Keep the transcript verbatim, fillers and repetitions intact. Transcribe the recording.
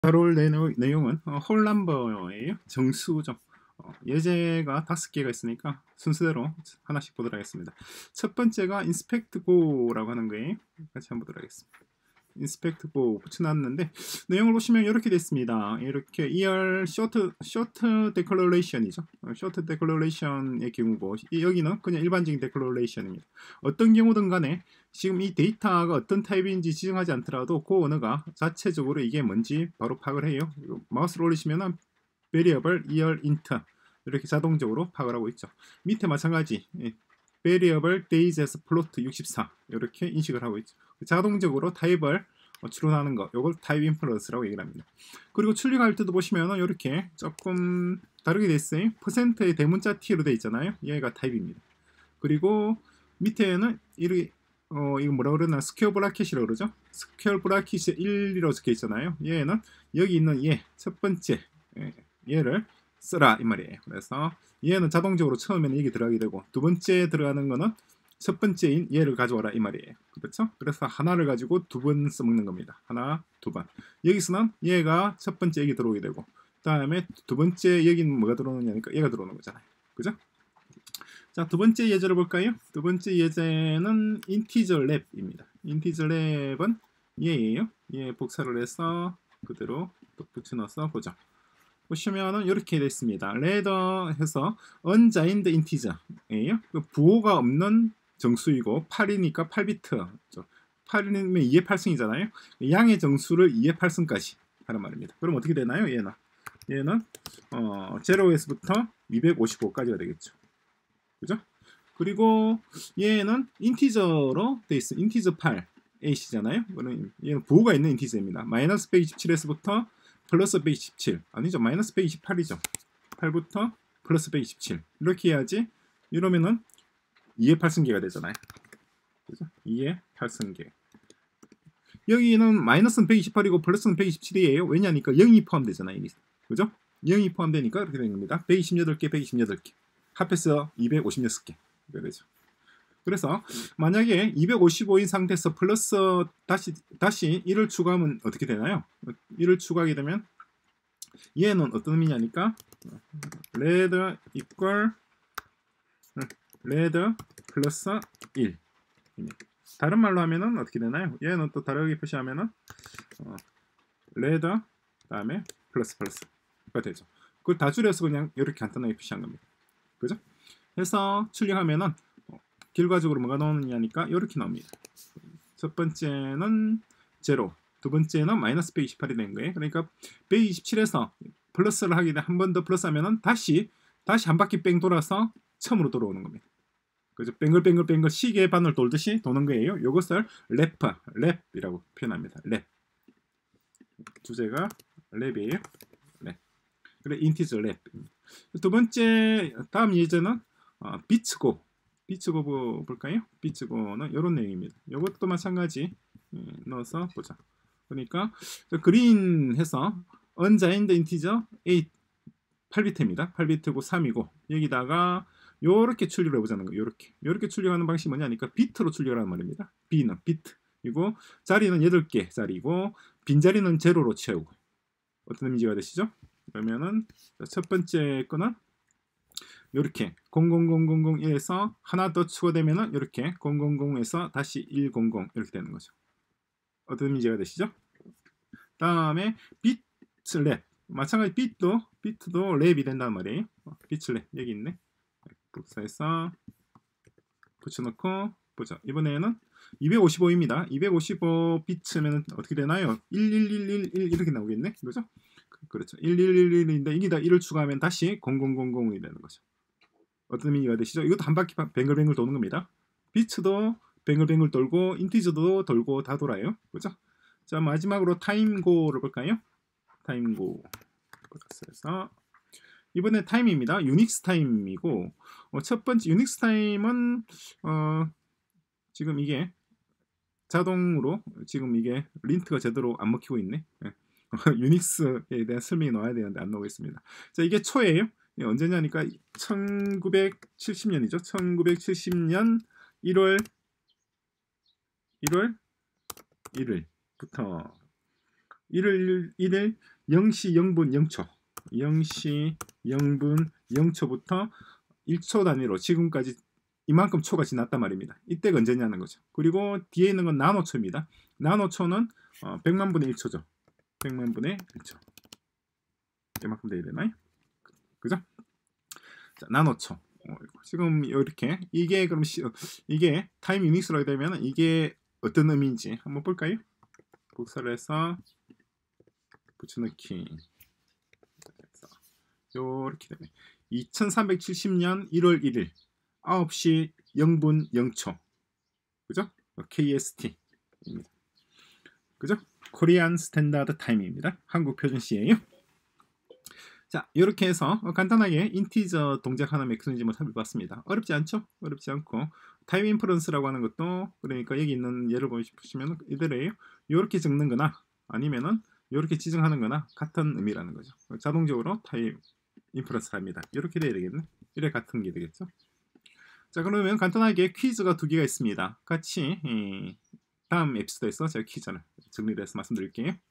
다룰 내용, 내용은 어, 홀 넘버예요. 정수죠. 어, 예제가 다섯 개가 있으니까 순서대로 하나씩 보도록 하겠습니다. 첫 번째가 inspect go라고 하는 거예요. 같이 한번 보도록 하겠습니다. inspect go 붙여놨는데 내용을 보시면 이렇게 됐습니다. 이렇게 이알 short short declaration이죠. short declaration의 경우고 여기는 그냥 일반적인 declaration입니다. 어떤 경우든 간에 지금 이 데이터가 어떤 타입인지 지정하지 않더라도 그 언어가 자체적으로 이게 뭔지 바로 파악을 해요. 마우스를 올리시면은 variable 이알 int 이렇게 자동적으로 파악을 하고 있죠. 밑에 마찬가지 variable days as plot 육십사 이렇게 인식을 하고 있죠. 자동적으로 타입을 추론하는 거, 이걸 타입 인퍼런스라고 얘기를 합니다. 그리고 출력할 때도 보시면은 이렇게 조금 다르게 돼 있어요. 퍼센트의 대문자 T로 돼 있잖아요. 얘가 타입입니다. 그리고 밑에는 이렇게 어 이거 뭐라 그러나 스퀘어 브라켓이라고 그러죠. 스퀘어 브라켓이 일이라고 적혀 있잖아요. 얘는 여기 있는 얘 첫 번째 얘를 쓰라 이 말이에요. 그래서 얘는 자동적으로 처음에는 여기 들어가게 되고 두 번째 들어가는 거는 첫 번째인 얘를 가져와라 이 말이에요. 그렇죠? 그래서 하나를 가지고 두 번 써먹는 겁니다. 하나, 두 번. 여기서는 얘가 첫 번째 여기 들어오게 되고 그 다음에 두 번째 여기는 뭐가 들어오느냐니까 얘가 들어오는 거잖아요. 그죠? 자, 두 번째 예제를 볼까요? 두 번째 예제는 integer lab입니다. integer lab은 얘예요. 얘 복사를 해서 그대로 또 붙여넣어서 보죠. 보시면은 이렇게 됐습니다. 레더 해서 unsigned integer예요. 그 부호가 없는 정수이고 팔이니까 팔 비트. 팔이면 이의 팔 승이잖아요. 양의 정수를 이의 팔 승까지 하는 말입니다. 그럼 어떻게 되나요? 얘는 얘는 어, 제로에서부터 이백오십오까지가 되겠죠. 그죠? 그리고 얘는 인티저로 돼 있어. 인티저 팔 에이씨잖아요. 얘는 부호가 있는 인티저입니다. 마이너스 백이십칠에서부터 플러스 백이십칠 아니죠. 마이너스 백이십팔이죠. 팔부터 플러스 백이십칠 이렇게 해야지. 이러면은 이의 팔 승계가 되잖아요. 그죠? 이의 팔 승계. 여기는 마이너스는 백이십팔이고 플러스는 백이십칠이에요. 왜냐니까 영이 포함되잖아요. 그죠? 영이 포함되니까 이렇게 된 겁니다. 백이십팔 개, 백이십팔 개. 합해서 이백오십육 개. 되죠. 그래서 만약에 이백오십오인 상태에서 플러스 다시 다시 일을 추가하면 어떻게 되나요? 일을 추가하게 되면 얘는 어떤 의미냐니까 red equal red 플러스 일. 다른 말로 하면은 어떻게 되나요? 얘는 또 다르게 표시하면은 어, red 다음에 플러스 플러스가 되죠. 그걸 다 줄여서 그냥 이렇게 간단하게 표시한 겁니다. 그죠? 해서 출력하면은 결과적으로 뭐가 나오느냐니까 이렇게 나옵니다. 첫 번째는 제로, 두 번째는 마이너스 백이십팔이 된 거예요. 그러니까 백이십칠에서 플러스를 하게 돼 한 번 더 플러스하면은 다시 다시 한 바퀴 뺑 돌아서 처음으로 돌아오는 겁니다. 그래서 뱅글뱅글뱅글 시계 바늘 돌듯이 도는 거예요. 이것을 랩, 랩이라고 표현합니다. 랩. 주제가 랩이에요. 랩. 그래 인티저 랩. 두 번째 다음 예제는 어, 비츠고. 비츠고 볼까요? 비츠고는 이런 내용입니다. 이것도 마찬가지 넣어서 보자. 그러니까 그린 해서 unsigned integer 팔, 팔 비트입니다. 팔 비트고 삼이고 여기다가 요렇게 출력을 해보자는 거예요. 요렇게 요렇게 출력하는 방식이 뭐냐니까 비트로 출력하는 말입니다. B는 비트 이고 자리는 여덟 개 자리고 빈자리는 제로로 채우고. 어떤 의미가 되시죠? 그러면은 첫 번째 거는 이렇게 공공공공공에서 하나 더 추가되면은 이렇게 공공공에서 다시 백십 이렇게 되는 거죠. 어떤 의미가 되시죠? 다음에 비트 랩 마찬가지 비트도 비트도 랩이 된단 말이에요. 비트 랩 여기 있네. 복사해서 붙여놓고 보죠. 이번에는 이백오십오입니다. 이백오십오 비트면 어떻게 되나요? 일일일일일 이렇게 나오겠네. 그죠? 그렇죠. 일일일일인데 여기다 일을 추가하면 다시 공공공공이 되는 거죠. 어떤 의미가 되시죠? 이것도 한 바퀴 뱅글뱅글 도는 겁니다. 비트도 뱅글뱅글 돌고 인티저도 돌고 다 돌아요. 그죠? 자, 마지막으로 타임고를 볼까요? 타임고 그래서 이번에 타임입니다. 유닉스 타임이고 어, 첫 번째 유닉스 타임은 어, 지금 이게 자동으로 지금 이게 린트가 제대로 안 먹히고 있네. 유닉스에 대한 설명이 나와야 되는데 안 나오고 있습니다. 자, 이게 초예요. 언제냐니까 천구백칠십 년이죠. 천구백칠십 년 일월 일월 일일부터 일일 일일 영 시 영 분 영 초 영 시 영 분 영 초부터 일 초 단위로 지금까지 이만큼 초가 지났단 말입니다. 이때가 언제냐는 거죠. 그리고 뒤에 있는 건 나노초입니다. 나노초는 어, 백만 분의 일 초죠. 백만 분의 일 초. 이만큼 돼야 되나요? 그죠? 자, 나노초. 어, 지금 이렇게 이게 그럼 시, 이게 타임 유닛으로 되면 이게 어떤 의미인지 한번 볼까요? 복사를 해서 붙여넣기. 요렇게 되네. 이천삼백칠십 년 일월 일일 아홉 시 영 분 영 초. 그죠? 케이에스티입니다. 그죠? 코리안 스탠다드 타임입니다. 한국 표준 시예요. 자, 이렇게 해서 간단하게 인티저 동작 하나 메커니즘을 살펴봤습니다. 어렵지 않죠? 어렵지 않고 타임 인퍼런스라고 하는 것도 그러니까 여기 있는 예를 보시면 이대로예요. 이렇게 적는 거나 아니면은 이렇게 지정하는 거나 같은 의미라는 거죠. 자동적으로 타임 인퍼런스를 합니다. 이렇게 돼야 되겠네. 이래 같은 게 되겠죠. 자, 그러면 간단하게 퀴즈가 두 개가 있습니다. 같이 다음 에피소드에서 제가 퀴즈를 정리를 해서 말씀드릴게요.